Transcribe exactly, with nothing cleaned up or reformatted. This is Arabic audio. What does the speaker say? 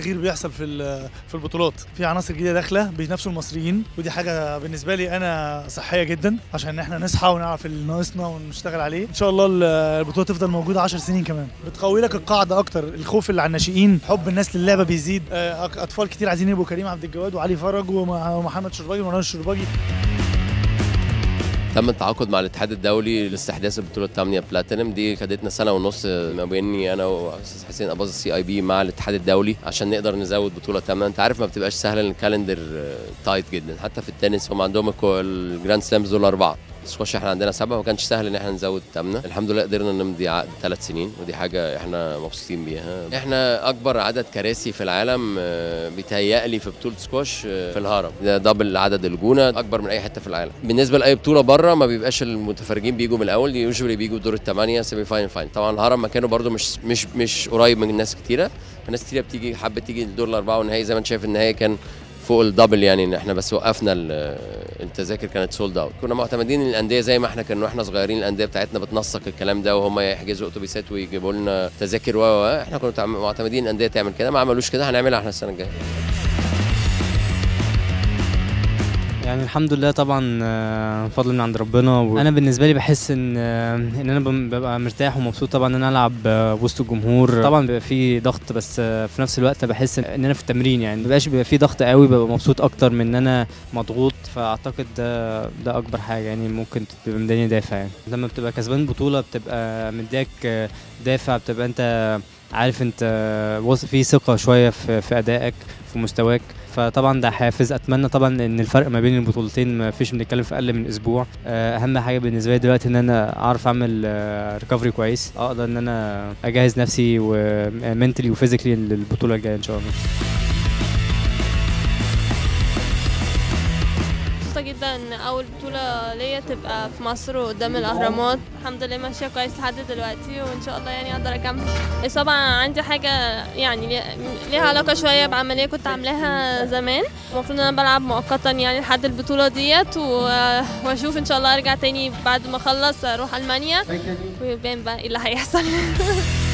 تغيير بيحصل في في البطولات، في عناصر جديده داخله بينافسوا المصريين، ودي حاجه بالنسبه لي انا صحيه جدا عشان احنا نصحى ونعرف اللي ناقصنا ونشتغل عليه. ان شاء الله البطوله تفضل موجوده عشر سنين كمان، بتقوي لك القاعده اكتر، الخوف اللي على الناشئين، حب الناس للعبه بيزيد، اطفال كتير عايزين يبقوا كريم عبد الجواد وعلي فرج ومحمد شرباجي ومروان الشرباجي. تم التعاقد مع الاتحاد الدولي لاستحداث البطوله الثامنه بلاتينم، دي خدتنا سنه ونص ما بيني انا واستاذ حسين اباظه السي اي بي مع الاتحاد الدولي عشان نقدر نزود بطوله ثامنه. انت عارف ما بتبقاش سهله، الكالندر تايت جدا، حتى في التنس هم عندهم الجراند سلامز دول اربعه، السكواش احنا عندنا سبعه، ما كانش سهل ان احنا نزود ثامنه. الحمد لله قدرنا نمضي عقد ثلاث سنين، ودي حاجه احنا مبسوطين بيها. احنا اكبر عدد كراسي في العالم بيتهيألي في بطوله سكواش في الهرم، ده دبل عدد الجونه، اكبر من اي حته في العالم. بالنسبه لاي بطوله بره ما بيبقاش المتفرجين بيجوا من الاول، دي يوجوالي بيجوا دور الثمانيه سيمي فاينل فاينل. طبعا الهرم مكانه برده مش مش مش قريب من الناس كتيره، الناس كتيره بتيجي حابه تيجي لدور الاربعه والنهائي. زي ما انت شايف النهائي كان فوق الدبل، يعني ان احنا بس وقفنا التذاكر كانت سولد اوت. كنا معتمدين الانديه زي ما احنا كنا واحنا صغيرين، الانديه بتاعتنا بتنسق الكلام ده وهم يحجزوا اتوبيسات ويجيبوا لنا تذاكر و احنا كنا معتمدين الانديه تعمل كده، ما عملوش كده، هنعملها احنا السنه الجايه. يعني الحمد لله طبعا فضل من عند ربنا، وانا بالنسبه لي بحس ان ان انا ببقى مرتاح ومبسوط طبعا ان انا العب وسط الجمهور. طبعا بيبقى في ضغط بس في نفس الوقت بحس ان انا في التمرين، يعني مبقاش بيبقى في ضغط قوي، ببقى مبسوط اكتر من ان انا مضغوط. فاعتقد ده ده اكبر حاجه يعني ممكن تبقى مداني دافع. يعني لما بتبقى كسبان بطوله بتبقى مديك دافع، بتبقى انت عارف انت في ثقه شويه في في ادائك في مستواك، فطبعا ده حافز. اتمنى طبعا ان الفرق ما بين البطولتين ما فيش بنتكلم في اقل من اسبوع. اهم حاجه بالنسبه لي دلوقتي ان انا اعرف اعمل ريكفري كويس، اقدر ان انا اجهز نفسي ومنتلي وفيزيكلي للبطوله الجايه ان شاء الله. مبسوطه جدا ان اول بطوله ليا تبقى في مصر وقدام الاهرامات. الحمد لله ماشيه كويس لحد دلوقتي، وان شاء الله يعني اقدر اكمل. الاصابه عندي حاجه يعني ليها علاقه شويه بعمليه كنت عاملاها زمان، المفروض ان انا بلعب مؤقتا يعني لحد البطوله ديت، واشوف ان شاء الله ارجع تاني بعد ما اخلص اروح المانيا ويبان بقى ايه اللي هيحصل.